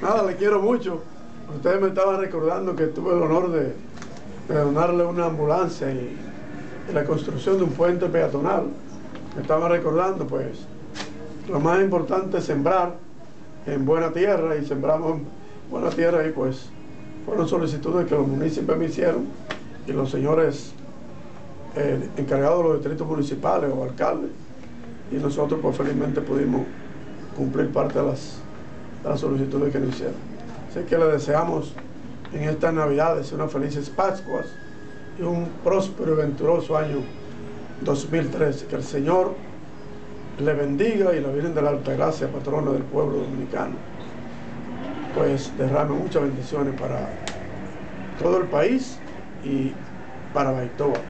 Nada, le quiero mucho. Ustedes me estaban recordando que tuve el honor de donarle una ambulancia y la construcción de un puente peatonal. Me estaban recordando, pues, lo más importante es sembrar en buena tierra, y sembramos en buena tierra, y pues fueron solicitudes que los municipios me hicieron, y los señores encargados de los distritos municipales o alcaldes, y nosotros pues felizmente pudimos cumplir parte de las solicitudes que nos hicieron. Así que le deseamos en estas Navidades unas felices Pascuas y un próspero y venturoso año 2013. Que el Señor le bendiga y la Virgen de la Altagracia, patrona del pueblo dominicano, pues derrame muchas bendiciones para todo el país y para Baitoa.